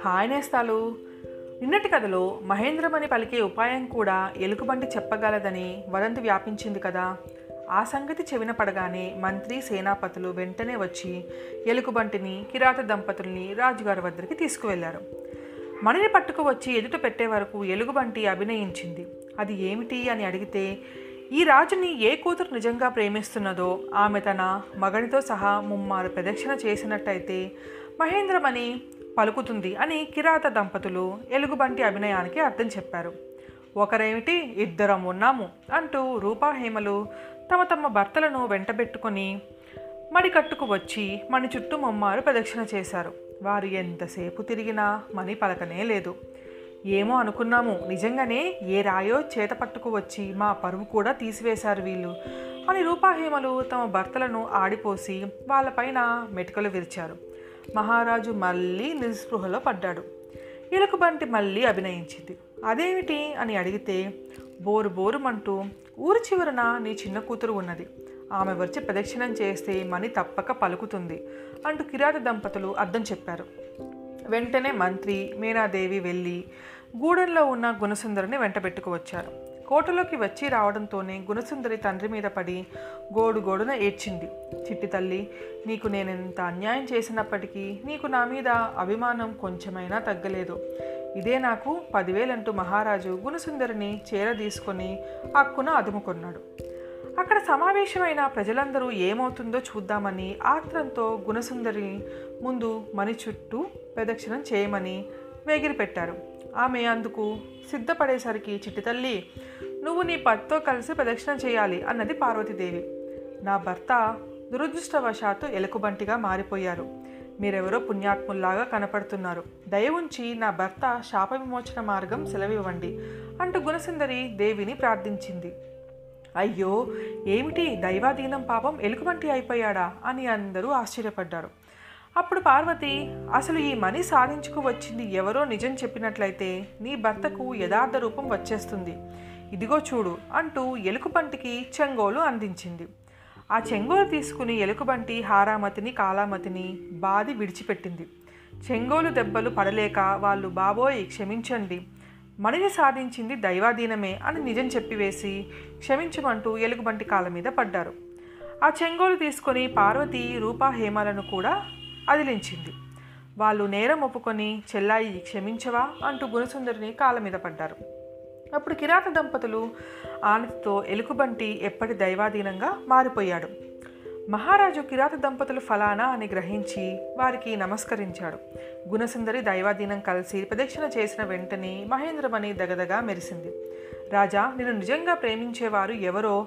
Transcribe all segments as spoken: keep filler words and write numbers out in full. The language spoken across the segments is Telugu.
హాయ్ నేస్తాలు. నిన్నటి కథలో మహేంద్రమని పలికే ఉపాయం కూడా ఎలుకబంటి చెప్పగలదని వదంతి వ్యాపించింది కదా. ఆ సంగతి చెవిన పడగానే మంత్రి సేనాపతులు వెంటనే వచ్చి ఎలుకబంటిని కిరాత దంపతుల్ని రాజుగారి వద్దరికి తీసుకువెళ్లారు. మణిని పట్టుకు వచ్చి ఎదుట పెట్టే వరకు ఎలుగుబంటి అభినయించింది. అది ఏమిటి అని అడిగితే, ఈ రాజుని ఏ కూతురు నిజంగా ప్రేమిస్తున్నదో ఆమె తన మగనితో సహా ముమ్మారు ప్రదక్షిణ చేసినట్టయితే మహేంద్రమని పలుకుతుంది అని కిరాత దంపతులు ఎలుగుబంటి అభినయానికి అర్థం చెప్పారు. ఒకరేమిటి, ఇద్దరం ఉన్నాము అంటూ రూపాహేమలు తమ తమ భర్తలను వెంటబెట్టుకొని మడికట్టుకు వచ్చి మణి చుట్టూ ముమ్మారు ప్రదక్షిణ చేశారు. వారు ఎంతసేపు తిరిగినా మణి పలకనే లేదు. ఏమో అనుకున్నాము, నిజంగానే ఏ రాయో చేత పట్టుకు వచ్చి మా పరువు కూడా తీసివేశారు వీళ్ళు అని రూపాహేమలు తమ భర్తలను ఆడిపోసి వాళ్ళపైన మెటుకలు విరిచారు. మహారాజు మళ్ళీ నిస్పృహలో పడ్డాడు. ఎలుకబంటి మళ్ళీ అభినయించింది. అదేమిటి అని అడిగితే, బోరు బోరుమంటూ ఊరి చివరన నీ చిన్న కూతురు ఉన్నది, ఆమె వచ్చి ప్రదక్షిణం చేస్తే మణి తప్పక పలుకుతుంది అంటూ కిరాత దంపతులు అర్థం చెప్పారు. వెంటనే మంత్రి మీనాదేవి వెళ్ళి గూడెంలో ఉన్న గుణసుందరిని వెంటబెట్టుకు వచ్చారు. కోటలోకి వచ్చి రావడంతోనే గుణసుందరి తండ్రి మీద పడి గోడు గోడున ఏడ్చింది. చిట్టి తల్లి, నీకు నేనెంత అన్యాయం చేసినప్పటికీ నీకు నా మీద అభిమానం కొంచెమైనా తగ్గలేదు. ఇదే నాకు పదివేలంటూ మహారాజు గుణసుందరిని చేరదీసుకొని హక్కున అదుముకున్నాడు. అక్కడ సమావేశమైన ప్రజలందరూ ఏమవుతుందో చూద్దామని ఆత్రంతో గుణసుందరి ముందు మణి చుట్టూ ప్రదక్షిణం చేయమని వేగిరి పెట్టారు. ఆమె అందుకు సిద్ధపడేసరికి, చిట్టి తల్లి, నువ్వు నీ పతితో కలిసి ప్రదక్షిణం చేయాలి అన్నది పార్వతీదేవి. నా భర్త దురదృష్టవశాత్తు ఎలుకబంటిగా మారిపోయారు. మీరెవరో పుణ్యాత్ముల్లాగా కనపడుతున్నారు. దయ ఉంచి నా భర్త శాప విమోచన మార్గం సెలవివ్వండి అంటూ గుణసుందరి దేవిని ప్రార్థించింది. అయ్యో, ఏమిటి దైవాధీనం, పాపం ఎలుకబంటి అయిపోయాడా అని అందరూ ఆశ్చర్యపడ్డారు. అప్పుడు పార్వతి, అసలు ఈ మణి సాధించుకు వచ్చింది ఎవరో నిజం చెప్పినట్లయితే నీ భర్తకు యథార్థ రూపం వచ్చేస్తుంది. ఇదిగో చూడు అంటూ ఎలుకబంటికి చెంగోలు అందించింది. ఆ చెంగోలు తీసుకుని ఎలుకబంటి హారామతిని కాలామతిని బాది విడిచిపెట్టింది. చెంగోలు దెబ్బలు పడలేక వాళ్ళు, బాబోయ్ క్షమించండి, మణిని సాధించింది దైవాధీనమే అని నిజం చెప్పివేసి క్షమించమంటూ ఎలుకబంటి కాళ్ళ మీద పడ్డారు. ఆ చెంగోలు తీసుకొని పార్వతి రూపాహేమలను కూడా అదిలించింది. వాళ్ళు నేరం ఒప్పుకొని, చెల్లాయి క్షమించవా అంటూ గుణసుందరిని కాళ్ళ మీద పడ్డారు. అప్పుడు కిరాత దంపతులు ఆనతితో ఎలుకబంటి ఎప్పటి దైవాధీనంగా మారిపోయాడు. మహారాజు కిరాత దంపతులు ఫలానా అని గ్రహించి వారికి నమస్కరించాడు. గుణసుందరి దైవాధీనం కలిసి ప్రదక్షిణ చేసిన వెంటనే మహేంద్రమణి దగదగా మెరిసింది. రాజా, నేను నిజంగా ప్రేమించేవారు ఎవరో,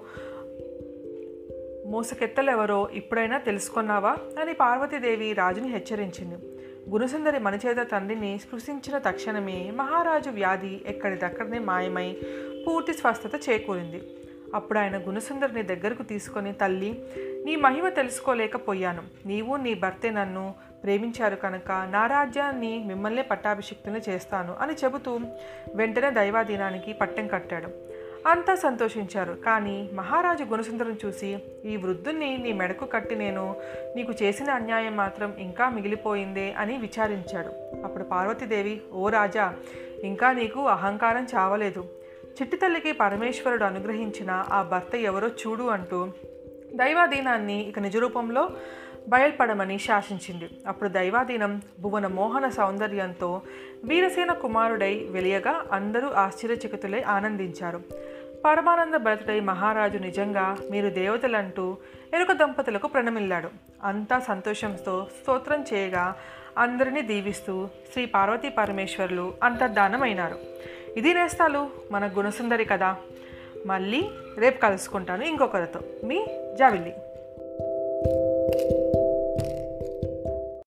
మోసకెత్తలెవరో ఇప్పుడైనా తెలుసుకున్నావా అని పార్వతీదేవి రాజుని హెచ్చరించింది. గుణసుందరి మణిచేత తండ్రిని స్పృశించిన తక్షణమే మహారాజు వ్యాధి ఎక్కడిదక్కడనే మాయమై పూర్తి స్వస్థత చేకూరింది. అప్పుడు ఆయన గుణసుందరిని దగ్గరకు తీసుకొని, తల్లి, నీ మహిమ తెలుసుకోలేకపోయాను. నీవు నీ భర్తే నన్ను ప్రేమించారు కనుక నా రాజ్యాన్ని మిమ్మల్నే పట్టాభిషిక్తుని చేస్తాను అని చెబుతూ వెంటనే దైవాధీనానికి పట్టం కట్టాడు. అంతా సంతోషించారు. కానీ మహారాజు గుణసుందరం చూసి, ఈ వృద్ధుణ్ణి నీ మెడకు కట్టి నేను నీకు చేసిన అన్యాయం మాత్రం ఇంకా మిగిలిపోయిందే అని విచారించాడు. అప్పుడు పార్వతీదేవి, ఓ రాజా, ఇంకా నీకు అహంకారం చావలేదు. చిట్టి తల్లికి పరమేశ్వరుడు అనుగ్రహించిన ఆ భర్త ఎవరో చూడు అంటూ దైవాధీనాన్ని ఇక నిజరూపంలో బయల్పడమని శాసించింది. అప్పుడు దైవాధీనం భువన మోహన సౌందర్యంతో వీరసేన కుమారుడై వెలియగా అందరూ ఆశ్చర్యచకితులై ఆనందించారు. పరమానంద భరతుడై మహారాజు, నిజంగా మీరు దేవతలంటూ ఎలుక దంపతులకు ప్రణమిల్లాడు. అంతా సంతోషంతో స్తోత్రం చేయగా అందరినీ దీవిస్తూ శ్రీ పార్వతీ పరమేశ్వరులు అంతర్ధానమైనారు. ఇది నేస్తాలు మన గుణసుందరి కథ. మళ్ళీ రేపు కలుసుకుంటాను ఇంకొకరితో. మీ జావిల్లి.